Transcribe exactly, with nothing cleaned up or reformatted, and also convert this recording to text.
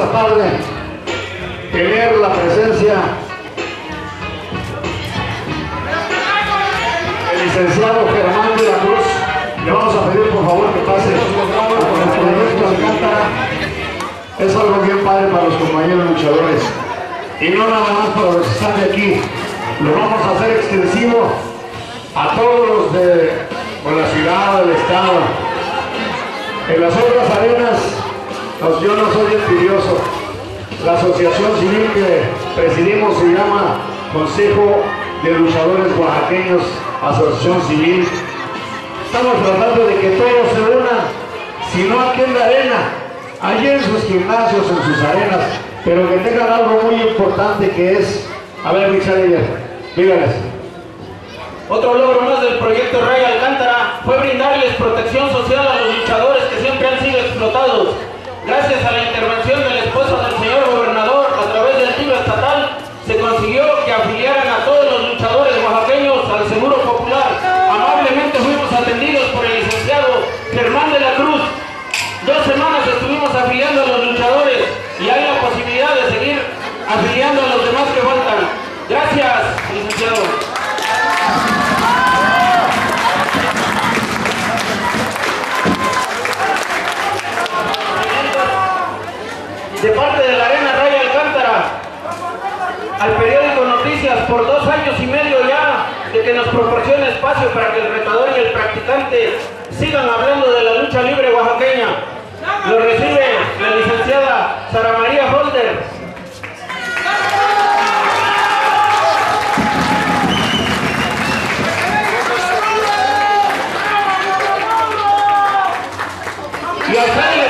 esta tarde tener la presencia del licenciado Germán de la Cruz. Le vamos a pedir por favor que pase con el proyecto Alcántara. Es algo bien padre para los compañeros luchadores y no nada más para los que están de aquí. Lo vamos a hacer extensivo a todos los de por la ciudad, del estado. En las otras arenas, pues yo no soy envidioso. La asociación civil que presidimos se llama Consejo de Luchadores Oaxaqueños, Asociación Civil. Estamos tratando de que todos se unan, si no aquí en la arena, allí en sus gimnasios, en sus arenas, pero que tengan algo muy importante que es, a ver, Richard, díganles. Otro logro más del proyecto Rey Alcántara fue brindarles protección social a los luchadores que siempre han sido explotados. Gracias a la intervención de la esposa del señor gobernador a través del T I V A estatal, se consiguió que afiliaran a todos los luchadores oaxaqueños al Seguro Popular. Amablemente fuimos atendidos por el licenciado Germán de la Cruz. Dos semanas estuvimos afiliando a los luchadores y hay la posibilidad de seguir afiliando a los demás que faltan. Gracias, licenciado. De parte de la Arena Raya Alcántara, al periódico Noticias, por dos años y medio ya, de que nos proporcione espacio para que el retador y el practicante sigan hablando de la lucha libre oaxaqueña. Lo recibe la licenciada Sara María Holder. Y al